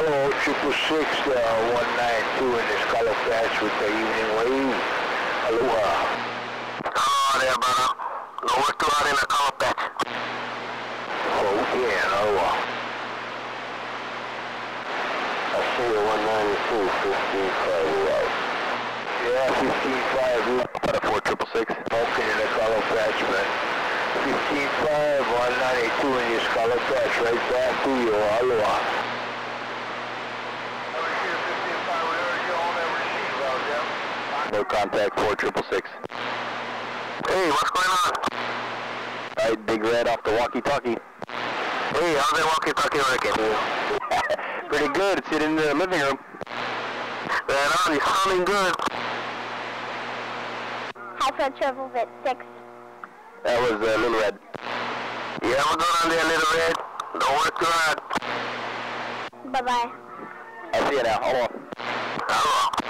Hello, 666, 192 in this color patch with the evening wave. Aloha. Hello there, brother. No work too hard in the color patch. Okay, aloha. I see you 192, 15.5 out. Yeah, 15.5. About a 4666. Okay, in the color patch, man. 15.5, 192 in this color patch. Right back to you. Aloha. No contact, 4666. Hey, what's going on? I dig red off the walkie-talkie. Hey, how's that walkie-talkie working? Pretty good. It's sitting in the living room. Right on, you're sounding good. Alpha Triple Bit 6. That was Little Red. Yeah, we're going on there, Little Red. Don't work too hard. Bye-bye. I see you now. Hold on. Hello.